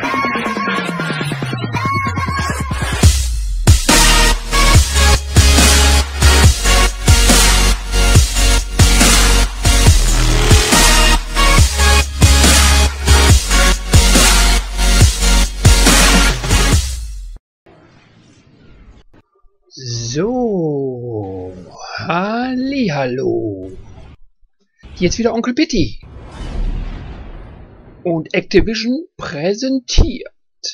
So, hallihallo. Hier ist wieder Onkel Pitti. Und Activision präsentiert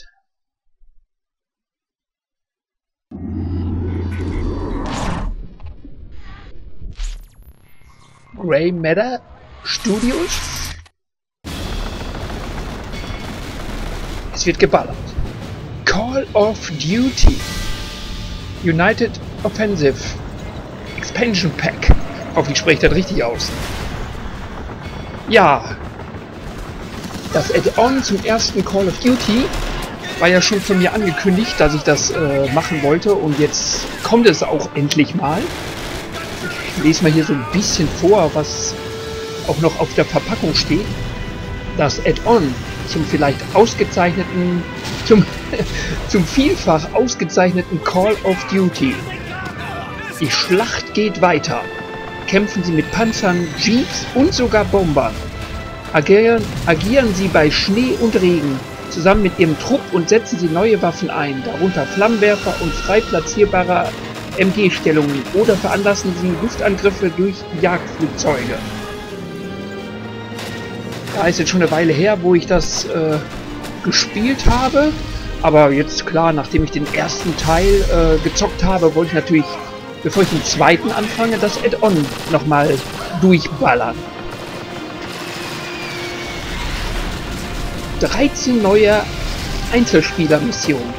Grey Matter Studios. Es wird geballert. Call of Duty United Offensive Expansion Pack. Hoffentlich spricht das richtig aus. Ja, das Add-on zum ersten Call of Duty war ja schon von mir angekündigt, dass ich das machen wollte, und jetzt kommt es auch endlich mal. Ich lese mal hier so ein bisschen vor, was auch noch auf der Verpackung steht. Das Add-on zum vielleicht ausgezeichneten, zum vielfach ausgezeichneten Call of Duty. Die Schlacht geht weiter. Kämpfen Sie mit Panzern, Jeeps und sogar Bombern. Agieren Sie bei Schnee und Regen zusammen mit Ihrem Trupp und setzen Sie neue Waffen ein, darunter Flammenwerfer und frei platzierbare MG-Stellungen, oder veranlassen Sie Luftangriffe durch Jagdflugzeuge. Da ist jetzt schon eine Weile her, wo ich das gespielt habe. Aber jetzt klar, nachdem ich den ersten Teil gezockt habe, wollte ich natürlich, bevor ich den zweiten anfange, das Add-on nochmal durchballern. 13 neue Einzelspieler-Missionen.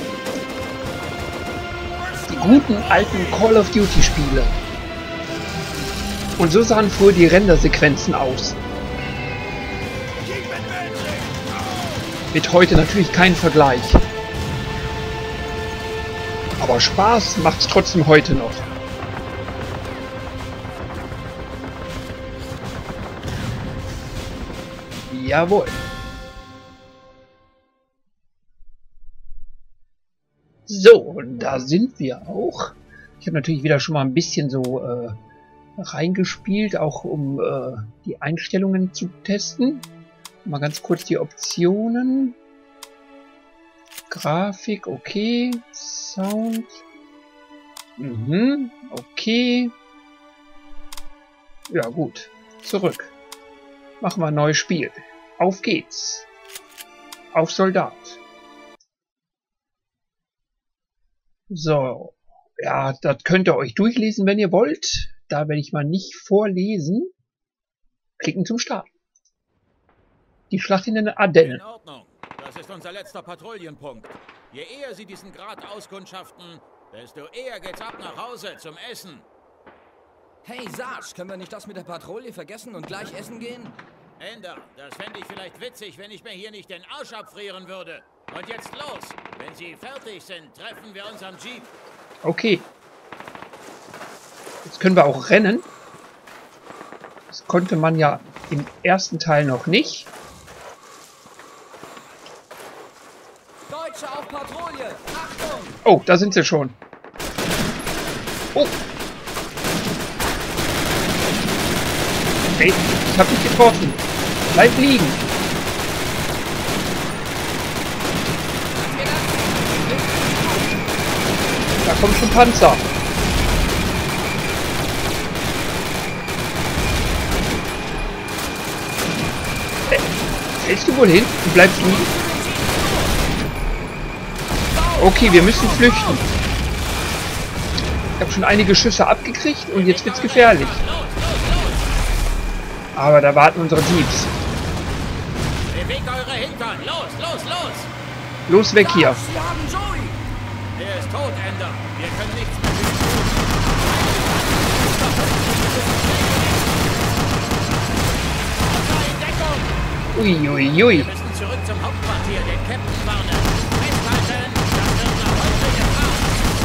Die guten alten Call of Duty Spiele. Und so sahen früher die Rendersequenzen aus. Mit heute natürlich kein Vergleich. Aber Spaß macht's trotzdem heute noch. Jawohl. So, und da sind wir auch. Ich habe natürlich wieder schon mal ein bisschen so reingespielt, auch um die Einstellungen zu testen. Mal ganz kurz die Optionen. Grafik, okay. Sound. Okay. Ja, gut. Zurück. Machen wir ein neues Spiel. Auf geht's. Auf Soldat. So. Ja, das könnt ihr euch durchlesen, wenn ihr wollt. Da werde ich mal nicht vorlesen. Klicken zum Start. Die Schlacht in den Ardennen. In Ordnung. Das ist unser letzter Patrouillenpunkt. Je eher Sie diesen Grad auskundschaften, desto eher geht's ab nach Hause zum Essen. Hey Sarge, können wir nicht das mit der Patrouille vergessen und gleich essen gehen? Ender, das fände ich vielleicht witzig, wenn ich mir hier nicht den Arsch abfrieren würde. Und jetzt los. Wenn Sie fertig sind, treffen wir uns am Jeep. Okay. Jetzt können wir auch rennen. Das konnte man ja im ersten Teil noch nicht. Deutsche auf Patrouille! Achtung! Oh, da sind sie schon. Oh. Hey, ich hab dich getroffen. Bleib liegen. Da kommen schon Panzer. Fällst du wohl hin? Du bleibst liegen? Okay, wir müssen flüchten. Ich habe schon einige Schüsse abgekriegt und jetzt wird's gefährlich. Aber da warten unsere Jeeps. Bewegt eure Hintern. Los, los, los! Los weg hier. Der ist tot, Ender. Wir können nichts mehr tun. Uiuiui. Wir müssen zurück zum Hauptquartier, den Captain warnen. Festhalten, das wird nach heute gefahren.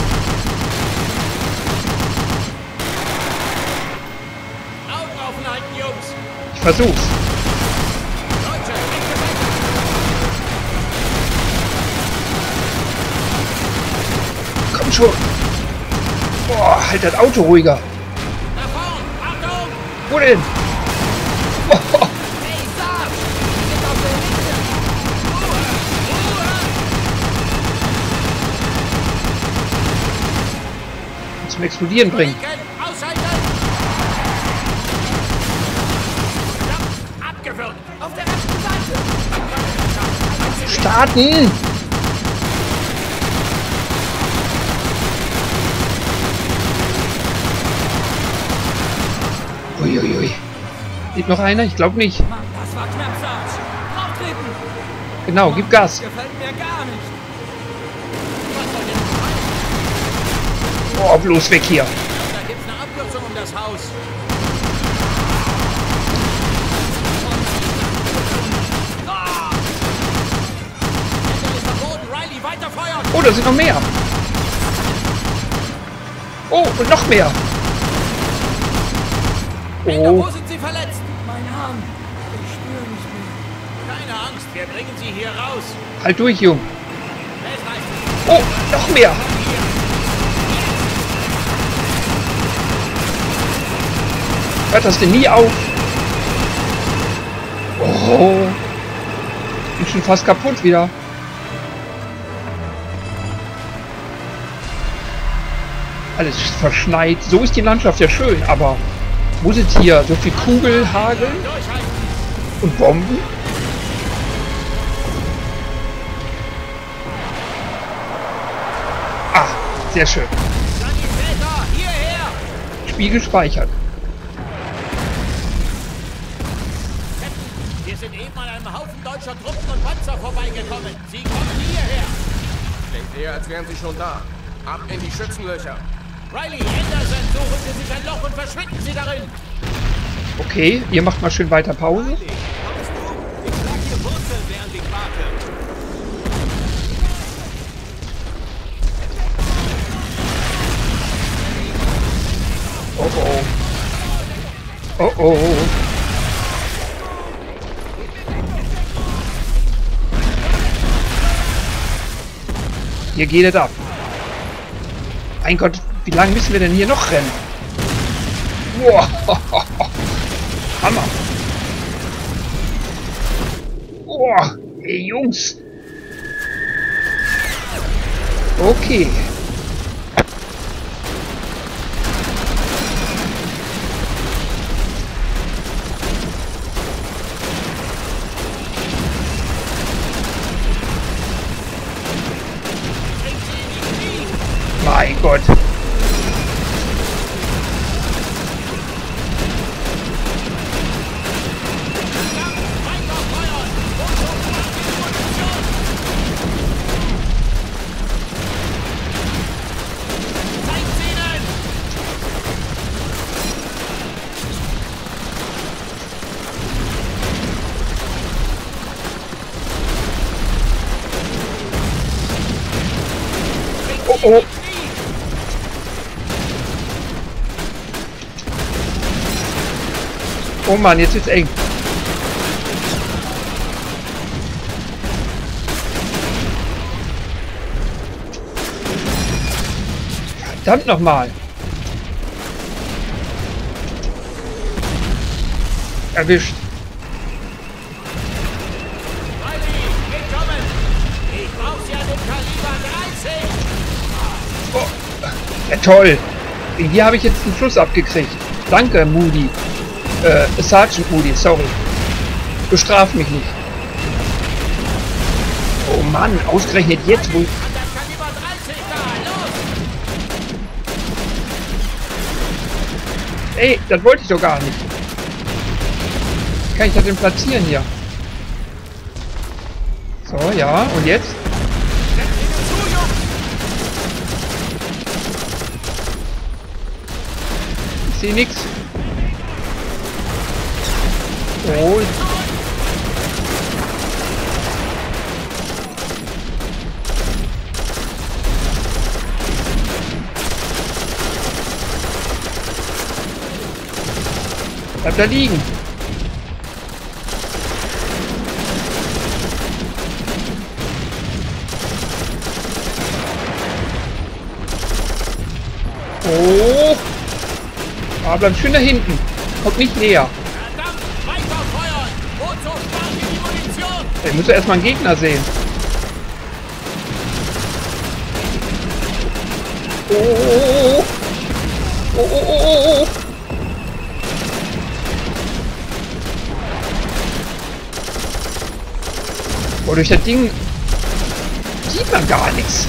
Augen offen halten, Jungs. Ich versuch's. Deutsche, rechte Seite. schon. Boah, halt das Auto ruhiger. Da vorn! Achtung! Wo denn? Oh, Hey, Sarge! Wir sind auf der Linie! zum Explodieren bringen. Ausschalten! Ja, abgewürgt! Auf der rechten Seite! Starten! Uiuiui. Lebt noch einer? Ich glaube nicht. Mann, das war knapp, Sarge! Drauftreten! Genau, gib Gas. Gefällt mir gar nicht! Oh, bloß weg hier. Da gibt's eine Abkürzung um das Haus. Ende ist verboten. Riley, weiter feuern! Oh, da sind noch mehr. Oh, und noch mehr. Bingo, Oh, wo sind Sie verletzt? Mein Arm! Ich spüre nicht mehr. Keine Angst, wir bringen Sie hier raus. halt durch, Jung. Es reicht. Oh, noch mehr. Hört das denn nie auf? Oh, bin schon fast kaputt wieder. Alles verschneit. So ist die Landschaft ja schön, aber muss es hier so viel Kugelhagel Durchhalten! und Bomben? Ah, sehr schön. Sanitäter, hierher! Spiel gespeichert. Wir sind eben an einem Haufen deutscher Truppen und Panzer vorbeigekommen. Sie kommen hierher. Klingt eher, als wären sie schon da. Ab in die Schützenlöcher. Riley, Anderson, suchen Sie sich ein Loch und verschwinden Sie darin. Okay, ihr macht mal schön weiter Pause. Kommst du? Ich schlag hier Wurzeln, während ich warte. Oh oh. Oh oh. Hier geht es ab. Mein Gott, wie lange müssen wir denn hier noch rennen? Wow. Hammer. Boah, ey Jungs. Okay. Mein Gott. Weiter feuern! Und sofort die Munition! Zeigt's ihnen! Oh oh. Oh Mann, jetzt wird's eng. Verdammt nochmal. Erwischt. Riley, wir kommen! Ich brauch sie an dem Kaliber 13! Oh, ja, toll. Hier habe ich jetzt einen Schuss abgekriegt. Danke, Moody. Sergeant Moody, sorry. Bestraf mich nicht. Oh Mann, ausgerechnet jetzt, wo... An der Kaliber 13 da! Los! Ey, das wollte ich doch gar nicht. Wie kann ich das denn platzieren hier? So, ja, und jetzt? Setz ihnen zu, Jungs! Ich sehe nichts. Oh. Bleib da liegen. Ah, bleib schön da hinten. Kommt nicht näher. Verdammt! Weiter feuern! Wozu spart ihr die Munition? Ich muss ja erstmal einen Gegner sehen. Oh, oh, oh, oh, oh, oh, oh. Oh, durch das Ding sieht man gar nichts.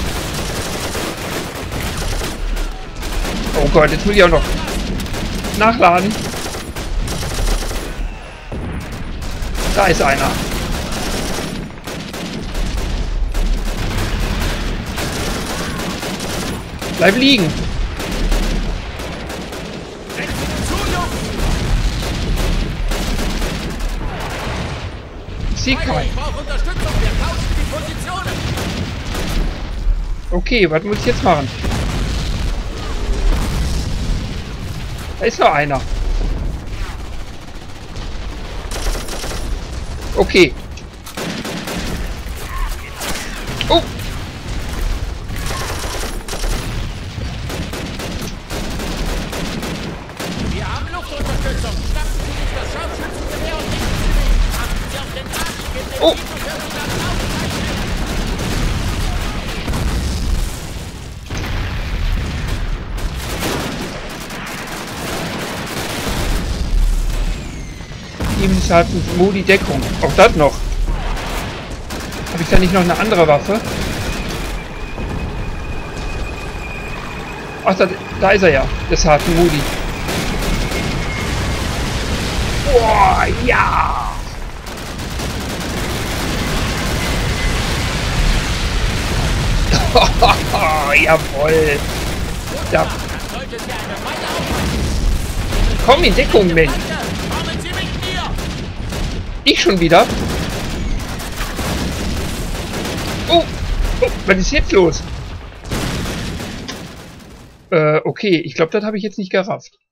Oh Gott, jetzt muss ich auch noch nachladen. Da ist einer. Bleib liegen. Sie kann. Ich brauche Unterstützung. Wir tauschen die Positionen. Okay, was muss ich jetzt machen? Da ist noch einer. Okay. Oh. Wir haben Luftunterstützung. Schnappen Sie sich das Scharfschützengewehr und nehmen Sie mich. Achten Sie auf den Arsch. Ich gebe den Oh. Teams hatten Modi Deckung. Auch das noch. Habe ich da nicht noch eine andere Waffe? Ach, da ist er ja. Das harten Modi. Boah, ja! Jawohl! Da. Komm in Deckung, Mensch! Kommen Sie mit mir! Ich schon wieder? Oh! Oh, was ist jetzt los? Okay, ich glaube, das habe ich jetzt nicht gerafft.